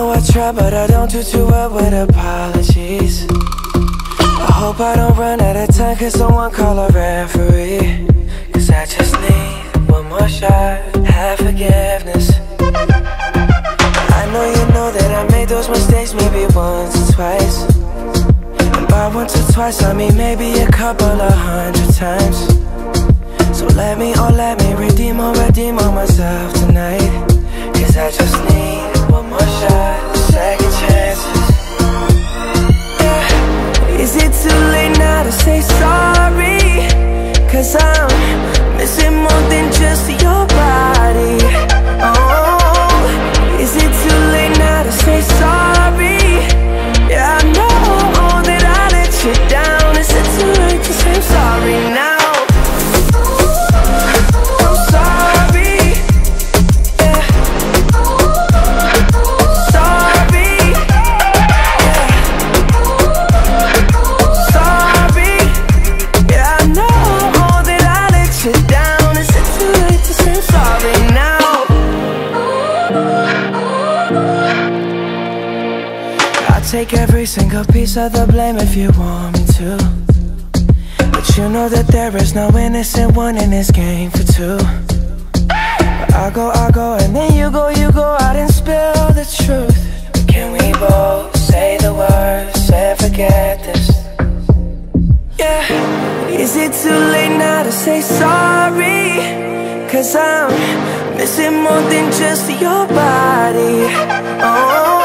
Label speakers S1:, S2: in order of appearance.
S1: know I try, but I don't do too well with apologies. I hope I don't run out of time, cause someone call a referee. Cause I just need one more shot, have forgiveness. I know you know that I made those mistakes maybe once or twice. And by once or twice I mean maybe a couple of 100 times. So let me redeem on myself tonight. Cause I just need one more shot, second chances. Yeah. Is it too late now to say sorry? Cause I'm missing more than just your body. Oh, is it too late now to say sorry? Yeah, I know that I let you down. Is it too late to say I'm sorry now? Take every single piece of the blame if you want me to. But you know that there is no innocent one in this game for two. But I go, and then you go out and spill the truth. But can we both say the words and forget this? Yeah. Is it too late now to say sorry? Cause I'm missing more than just your body. Oh,